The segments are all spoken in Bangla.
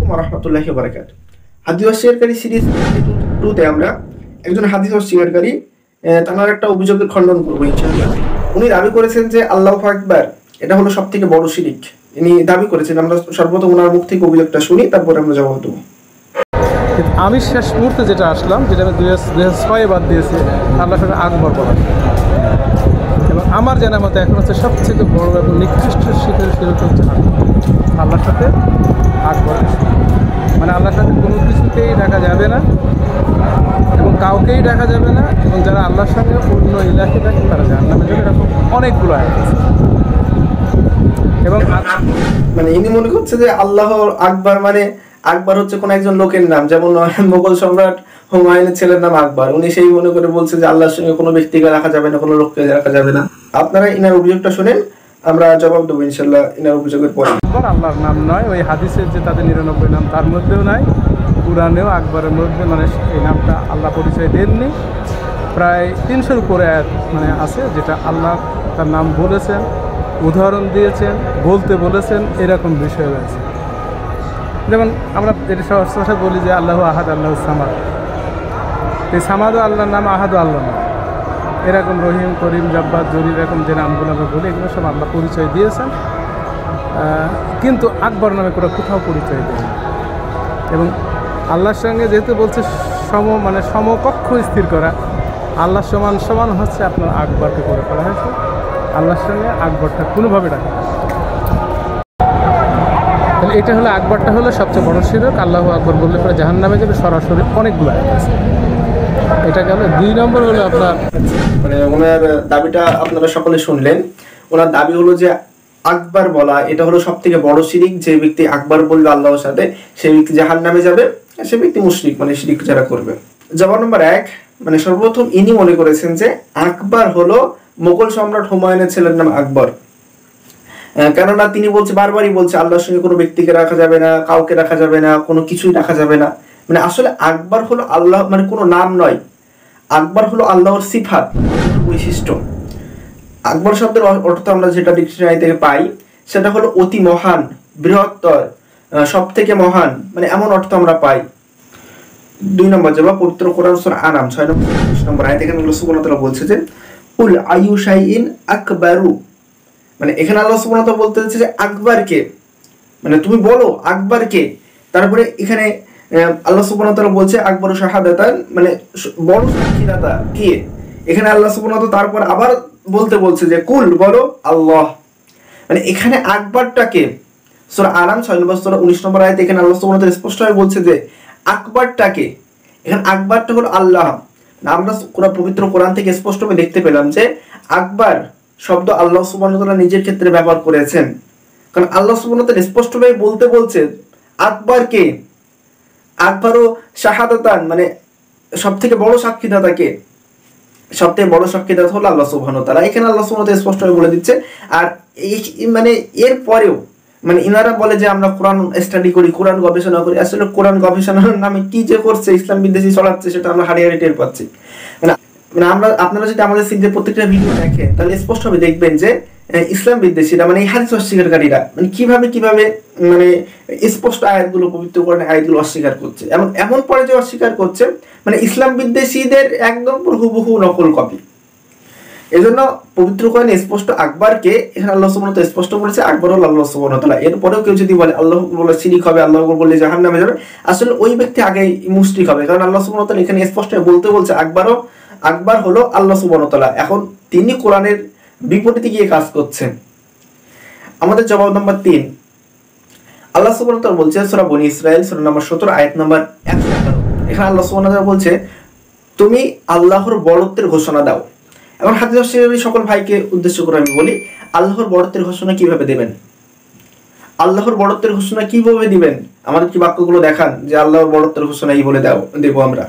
আলাইকুম ওয়া রাহমাতুল্লাহি ওয়া বারাকাতুহু। হাদিস অস্বীকারী সিরিজ 2 তে আমরা একজন হাদিস অস্বীকারী তার একটা অভিযোগের খণ্ডন করব ইনশাআল্লাহ। উনি দাবি করেছেন যে আল্লাহু আকবার এটা হলো সবথেকে বড় শিরক। ইনি দাবি করেছেন, আমরা সর্বপ্রথম ওনার মুখ থেকে অভিযোগটা শুনি, তারপরে আমরা জবাব দেব। আমি শেষ মুহূর্তে যেটা আসলাম, যেটা আমি 2006 বাদ দিয়েছি, আল্লাহর সাথে আকবর বলা। এবং আমার জানার মতে এখন হচ্ছে সবথেকে বড় এবং নিকৃষ্ট শিখের শিরক হচ্ছে আল্লাহর সাথে আকবর। মানে আল্লাহর সাথে কোনো কিছুকেই ডাকা যাবে না এবং কাউকেই ডাকা যাবে না, এবং যারা আল্লাহর সঙ্গে অন্য ইলাহি ডাকে তারা জাহান্নামে যাবে, এরকম অনেকগুলো আয়াত আছে। এবং মানে ইনি মনে করছে যে আল্লাহ আকবার মানে আকবর হচ্ছে কোন একজন লোকের নাম, যেমন মোগল সম্রাট হুমায়ুনের ছেলের নাম আকবর। উনি সেই মনে করে বলছে যে আল্লাহর সঙ্গে কোনো ব্যক্তিকে রাখা যাবে না, কোনো লোককে রাখা যাবে না। আপনারা ইনার অভিযোগটা শুনেন, আমরা জবাব দেবো ইনশাল্লাহ ইনার অভিযোগের পরে। আকবর আল্লাহর নাম নয়, ওই হাদিসের যে তাদের 99 নাম তার মধ্যেও নাই, কুরআনেও আকবরের মধ্যে মানে এই নামটা আল্লাহ পরিচয় দেননি। প্রায় 300-র উপরে আয়াত মানে আছে যেটা আল্লাহ তার নাম বলেছেন, উদাহরণ দিয়েছেন, বলতে বলেছেন, এরকম বিষয় রয়েছে। যেমন আমরা যেটা সহজ বলি যে আল্লাহু আহাদ, আল্লাহু সামাদ। এই সামাদও আল্লাহর নাম, আহাদও আল্লাহর নাম। এরকম রহিম, করিম, জব্বার, জলিল, এরকম যে নামগুলো আমরা বলি, এগুলো সব আল্লাহ পরিচয় দিয়েছেন, কিন্তু আকবর নামে কোথাও পরিচয় দেয়নি। এবং আল্লাহর সঙ্গে যেহেতু বলছে সমকক্ষ স্থির করা, আল্লাহ সমান সমান হচ্ছে আপনার আকবরকে করে ফেলা হয়েছে। আল্লাহর সঙ্গে আকবরটা কোনোভাবে ডাকা, তাহলে এটা হলো আকবরটা হলো সবচেয়ে বড় শিরক। আল্লাহু আকবর বললে পরে জাহান্নামে যাবে সরাসরি, অনেকগুলো আয়াত আছে। এটা গেল 2 নম্বর হলো আপনার মানে ওনার দাবিটা আপনারা সকলে শুনলেন। ওনার দাবি হলো যে আকবার বলা এটা হলো সবথেকে বড় শিরক। যে ব্যক্তি আকবার বলবে আল্লাহর সাথে, সেই ব্যক্তি জাহান্নামে যাবে, সে ব্যক্তি মুশরিক, মানে শিরক যারা করবে। জবাব নম্বর 1, মানে সর্বপ্রথম ইনি মনে করেছেন যে আকবার হলো মোগল সম্রাট হুমায়ুনের ছেলের নাম আকবর। কেননা তিনি বলছে, বারবারই বলছে আল্লাহর সঙ্গে কোনো ব্যক্তিকে রাখা যাবে না, কাউকে রাখা যাবে না, কোনো কিছুই রাখা যাবে না। মানে আসলে আকবর হলো আল্লাহ, মানে কোনো নাম নয়, আকবর হলো আল্লাহর সিফাত, বৈশিষ্ট্য। আকবর শব্দের অর্থ আমরা যেটা ডিকশনারি থেকে পাই সেটা হলো অতি মহান, বৃহত্তর, সব থেকে মহান, মানে এমন অর্থ আমরা পাই। 2 নম্বর জবাব, পবিত্র কোরআন সূরা আনাম 6 নম্বর আয়াতে এখানে আল্লাহ সুবহানাহু ওয়া তাআলা বলছে যে কুল আইয়ু শাইইন আকবারু। মানে এখানে আল্লাহ সুবহানাহু ওয়া তাআলা বলতে চাইছে যে আকবর কে, মানে তুমি বলো আকবর কে। তারপরে এখানে আল্লাহ সুবহানাহু ওয়া তাআলা বলছে আকবরু শাহাদাতান, মানে বড় সাক্ষীদাতা কে। এখানে আল্লাহ সুবহানাহু ওয়া তাআলা তারপর আবার বলছে যে কুল বলো আল্লাহ। মানে এখানে আকবরটাকে সূরা আনাম 6 নম্বর সূরা 19 নম্বর আয়াতে এখানে আল্লাহ সুবহানাহু ওয়া তাআলা স্পষ্টভাবে বলছে যে আকবরটাকে, এখানে আকবরটা হলো আল্লাহ। আমরা পবিত্র কোরআন থেকে স্পষ্টভাবে দেখতে পেলাম যে আকবর শব্দ আল্লাহ সুবহানাহু ওয়া তাআলা নিজের ক্ষেত্রে ব্যবহার করেছেন। কারণ আল্লাহ সুবহানাহু ওয়া তাআলা স্পষ্টভাবে বলছে আকবর কে, আকবরু শাহাদাতান, মানে সবথেকে বড় সাক্ষীদাতা কে, সবথেকে বড় সাক্ষীদাতা হলো আল্লাহ সুবহানাহু ওয়া তাআলা। এখানে আল্লাহ সুবহানাহু ওয়া তাআলা স্পষ্টভাবে বলে দিচ্ছে। আর মানে এর পরেও মানে ইনারা বলে যে আমরা কোরআন স্টাডি করি, কোরআন গবেষণা করি। আসলে কোরআন গবেষণার নামে কি যে করছে, ইসলাম বিদ্বেষী ছড়াচ্ছে, সেটা আমরা হারিয়ে টের পাচ্ছি। মানে আপনারা যদি আমাদের সিরিজের প্রত্যেকটা ভিডিও দেখেন তাহলে স্পষ্টভাবে দেখবেন যে ইসলাম বিদ্বেষীরা, মানে এই হাদিস অস্বীকারীরা মানে কিভাবে মানে স্পষ্ট আয়াতগুলো, পবিত্র কোরআনের আয়াতগুলো অস্বীকার করছে, এমন পর্যায়ে অস্বীকার করছে মানে ইসলাম বিদ্বেষীদের একদম হুবহু নকল কপি। এজন্য পবিত্র কোরআনে স্পষ্ট আকবরকে এখানে আল্লাহ সুবহানাহু ওয়া তাআলা স্পষ্ট বলেছে আকবর হলো আল্লাহ সুবহানাহু ওয়া তাআলা। এরপরেও কেউ যদি বলে আল্লাহ বলে শিরক হবে, আল্লাহ বললে জাহান্নামে যাবে, আসলে ওই ব্যক্তি আগেই মুশরিক হবে। কারণ আল্লাহ সুবহানাহু ওয়া তাআলা এখানে স্পষ্ট বলছে আকবর হলো আল্লাহ সুবহানাহু ওয়া তাআলা। এখন তিনি কোরআনের বিপরীতে গিয়ে কাজ করছেন। আমাদের জবাব নম্বর 3, আল্লাহ সুবহানাহু ওয়া তাআলা বলছে সূরা বনী ইসরাঈল সূরা নম্বর 17 আয়াত নম্বর 111। এখানে আল্লাহ সুবহানাহু ওয়া তাআলা বলছে তুমি আল্লাহর বড়ত্বের ঘোষণা দাও। এখন হাদিস অস্বীকারী সকল ভাইকে উদ্দেশ্য করে আমি বলি, আল্লাহর বড়ত্বের ঘোষণা কিভাবে দেবেন? আল্লাহর বড়ত্বের ঘোষণা কিভাবে দিবেন? আমাদের কি বাক্যগুলো দেখান যে আল্লাহর বড়ত্বের ঘোষণা এই বলে দেবো আমরা।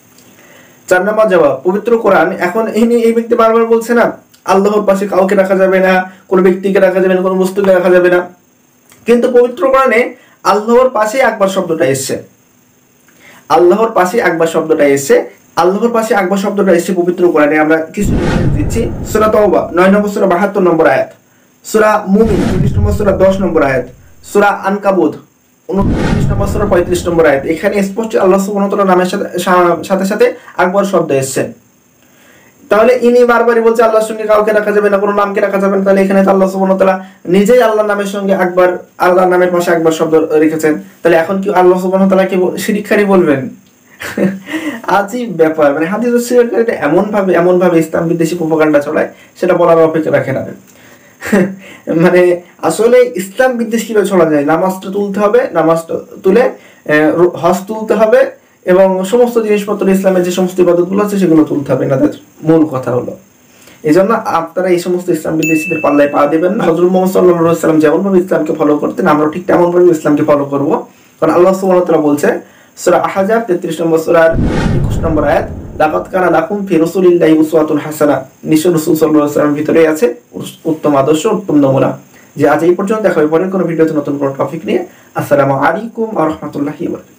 4 নম্বর জবাব, পবিত্র কোরআন এখন এই ব্যক্তি বারবার বলছে না আল্লাহর পাশে কাউকে রাখা যাবে না, কোনো ব্যক্তিকে রাখা যাবে না, কোনো বস্তুকে রাখা যাবে না, কিন্তু পবিত্র কোরআনে আল্লাহর পাশে আকবার শব্দটা এসছে। আল্লাহর পাশে আকবার শব্দটা এসছে। আল্লাহর পাশে আকবার শব্দটা এসছে পবিত্র কোরআনে। আমরা কিছু দিচ্ছি। সূরা তাওবা 9 নম্বর সূরা 72 নম্বর আয়াত, সূরা মুমিন 19 নম্বর সূরা 10 নম্বর আয়াত, সূরা আনকাবুত 29 নম্বর সূরা 35 নম্বর আয়াত, এখানে স্পষ্ট আল্লাহ সুবহানাহু ওয়া তাআলার নামের সাথে সাথে আকবর শব্দ এসেছে। তাহলে ইনি বারবারই বলছে আল্লাহর সঙ্গে কাউকে রাখা যাবে না, কোনো নামকে রাখা যাবে না, তাহলে এখানে তো আল্লাহ সুবহানাহু ওয়া তাআলা নিজেই আল্লাহর নামের সঙ্গে আকবর, আল্লাহর নামের পাশে আকবর শব্দ রেখেছেন, তাহলে এখন কি আল্লাহ সুবহানাহু ওয়া তাআলা কি শিরিককারী বলবেন? আজীব ব্যাপার, মানে হাদিস ও শিরককারীরা এমন ভাবে ইসলাম বিদ্বেষী প্রোপাগান্ডা চলায়, সেটা বলার অপেক্ষা রাখে না। মানে আসলে ইসলাম বিদ্বেষ কিভাবে ছড়া যায়? নামাজটা তুলতে হবে, নামাজটা তুলে হজ তুলতে হবে, এবং সমস্ত জিনিসপত্র ইসলামের যে সমস্ত ইবাদতগুলো আছে সেগুলো তুলতে হবে, এনাদের মূল কথা হলো। এই জন্য আপনারা এই সমস্ত ইসলাম বিদ্বেষীদের পাল্লায় পা দেবেন না। হযরত মুহাম্মদ সাল্লাল্লাহু আলাইহি ওয়াসাল্লাম যেমন ভাবে ইসলামকে ফলো করতেন, আমরা ঠিক তেমন ভাবে ইসলামকে ফলো করব। কারণ আল্লাহ সুবহানাহু ওয়া তাআলা বলছে সূরা আহজাব 33 নম্বর সূরার 21 নম্বর আয়াত, লাকাদ কানা লাকুম ফি রাসূলিল্লাহি উসওয়াতুন হাসানাহ, নিশ্চয় রাসূল সাল্লাল্লাহু আলাইহি ওয়াসাল্লামের ভিতরে আছে উত্তম আদর্শ, উত্তম নমুনা। যে আজ এই পর্যন্ত, দেখা হবে পরের কোনো ভিডিওতে নতুন কোনো টপিক নিয়ে। আসসালামু আলাইকুম ওয়া রাহমাতুল্লাহি ওয়া বারাকাতুহু।